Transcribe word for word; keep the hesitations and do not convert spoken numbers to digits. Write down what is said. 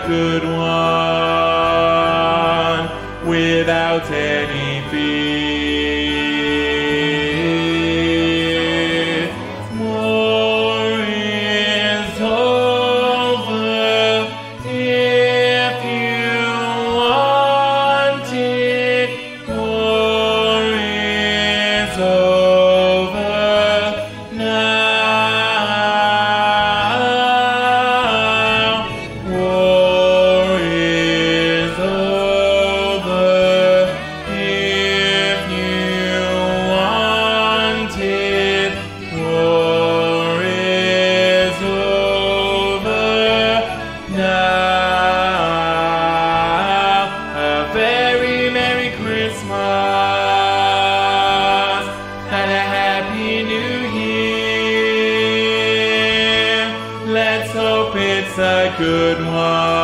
good one without any fear. War is over if you want it. War is over now. War is over if you want it. War is over now. A very Merry Christmas and a Happy New Year. Let's hope it's a good one.